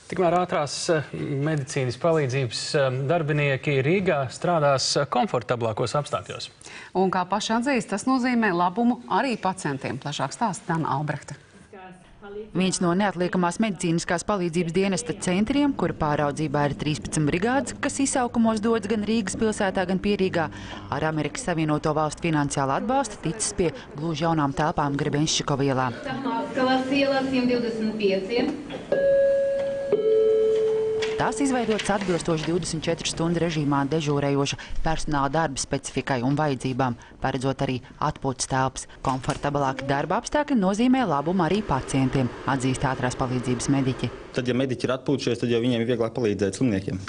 Tikmēr ātrās medicīnas palīdzības darbinieki Rīgā strādās komfortablākos apstākļos. Un kā paši atzīst, tas nozīmē labumu arī pacientiem. Plašāk stāsta Dana Albrehta. Viens no neatliekamās medicīniskās palīdzības dienesta centriem, kura pāraudzībā ir 13 brigādes, kas izsaukumos dodas gan Rīgas pilsētā, gan Pierīgā, ar Amerikas Savienoto Valstu finansiālu atbalstu ticis pie gluži jaunām telpām Grebenščikova ielā. Tās izveidotas atbilstoši 24 stundu režīmā dežūrējoša personāla darba specifikai un vajadzībām, paredzot arī atpūtas telpas. Komfortablāki darba apstākļi nozīmē labumu arī pacientiem, atzīst ātrās palīdzības mediķi. Tad, ja mediķi ir atpūtušies, tad jau viņiem ir vieglāk palīdzēt slimniekiem.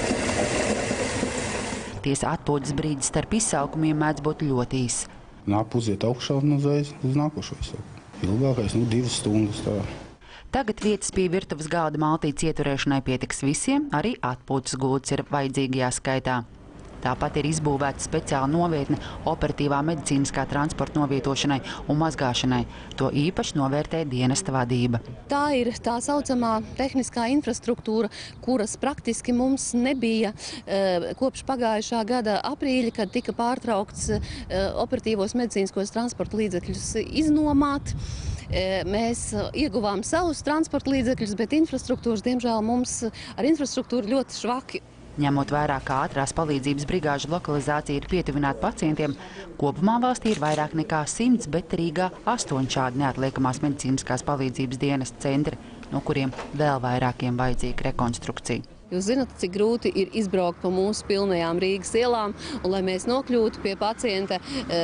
Tiesa atpūtas brīdis starp izsaukumiem mēdz būt ļoti īss. Nāk uziet augšā un uzreiz uz nākošo izsaukumu. Ilgākais 2 stundas tā. Tagad vietas pie virtuves galda maltītes ieturēšanai pietiks visiem, arī atpūtas gultas ir vajadzīgajā skaitā. Tāpat ir izbūvēta speciāla novietne operatīvā medicīniskā transporta novietošanai un mazgāšanai. To īpaši novērtē dienesta vadība. Tā ir tā saucamā tehniskā infrastruktūra, kuras praktiski mums nebija kopš pagājušā gada aprīļa, kad tika pārtraukts operatīvos medicīniskos transporta līdzekļus iznomāt. Mēs ieguvām savus transporta līdzekļus, bet infrastruktūras, diemžēl, mums ar infrastruktūru ļoti švaki. Ņemot vērā, ka ātrās palīdzības brigāžu lokalizācija ir pietuvināta pacientiem, kopumā valstī ir vairāk nekā 100, bet Rīgā 8 šādi neatliekamās medicīniskās palīdzības dienesta centri, no kuriem vēl vairākiem vajadzīga rekonstrukcija. Jūs zināt, cik grūti ir izbraukt pa mūsu pilnajām Rīgas ielām, un lai mēs nokļūtu pie pacienta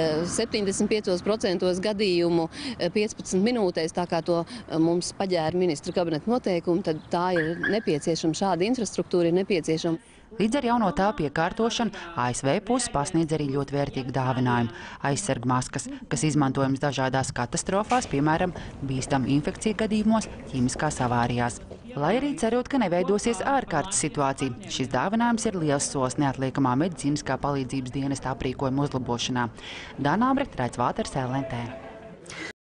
75% gadījumu 15 minūtēs, tā kā to mums paģēra ministra kabineta noteikumi, tad tā ir nepieciešama, šāda infrastruktūra ir nepieciešama. Līdz ar jauno telpu iekārtošanu ASV puse pasniedz arī ļoti vērtīgu dāvinājumu – aizsargmaskas, kas izmantojams dažādās katastrofās, piemēram, bīstamu infekciju gadījumos, ķīmiskās avārijās. Lai arī cerot, ka neveidosies ārkārtas situācija, šis dāvinājums ir liels solis neatliekamā medicīniskā palīdzības dienesta aprīkojuma uzlabošanā. Dana Albrehta, Raits Vāters, LNT.